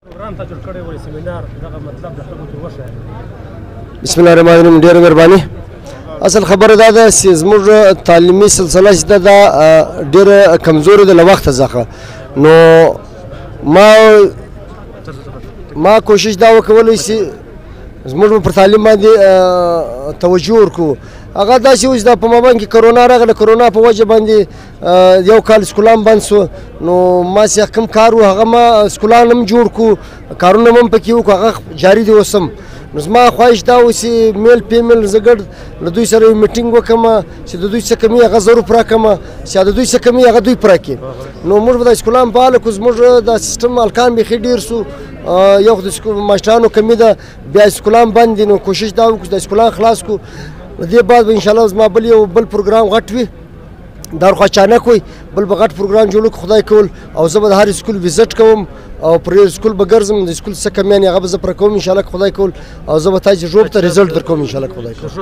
بسم الله الرحمن الرحیم. ډېره مهرباني. اصل خبره دا ده چې زموږ تعلیمي سلسله چې ده دا ډېره کمزورې ده له وخته څخه. نو ما کوشش دا وکولی چې زموږ پر تعلیم باندې توجه ورکړو. هغه داسې و چې دا په مابین کې کرونا راغله. کرونا په وجه باندې یو کال سکولان بند شو. نو ما چې کوم کار و هغه ما سکولان هم جوړ کړو، کارونه هم پکې وکړو، هغه جاري دی اوس هم. نو زما خواهش دا و چې میل پیمیل زه ګډ له دوی سره یو میټینګ وکړم چې د دوی څه کمي هغه زه پوره کړم، چې د دوی څه کمي هغه دوی پوره کړي. نو موږ به د سکولان فعاله کړو. زموږ دا سیستم هلکان بیخي ډېر شو، یو خو د ماسټرانو کمي ده، بیا سکولان بند دي. نو کوشش دا وکړو چې د سکولان خلاص کړو. له دې بعد به انشاءالله زما بل پروګرام غټ وي، دا خو اچانک وي، بل به غټ پروګرام جوړ کړو خدای کول. او زه به د هر سکول وزټ کوم او پر سکول به ګرځم، د سکول څه کمیان هغه به زه پوره کوم انشاءالله خدای کول. او زه به تاسو ژوب ته رزلټ درکوم انشاءالله خدای کول.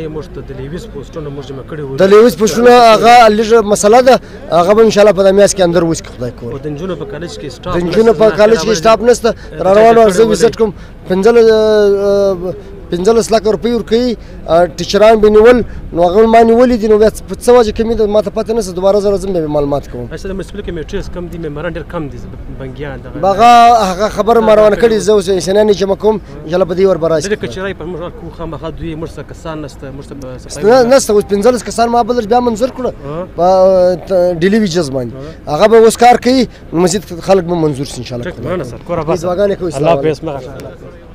د لیویز پوسټونه هغه لږه مسله ده، هغه به انشاءالله په میاشت کې اندر وځي خدای کول. د نجونو په کالج کې سټاف نشته. را روانو زه وزټ کوم 15 لک روپۍ ورکوي، ټیچران به نیول. نو هغه ما نیولي دي. نو بیا په څه وجه کمي ده ما ته پته نشته. دوباره زه راځم بیا معلومات کوم. هغه خبره ما روانه کړې، زه اوس انسانان یې جمع کوم انشاءالله په دې ور به راشي. نشته اوس 15 کسان ما بل بیا منظور کړه په ډیلی ویجز باندې. هغه به اوس کار کوي، مزید خلک به منظور شي انشاءالله.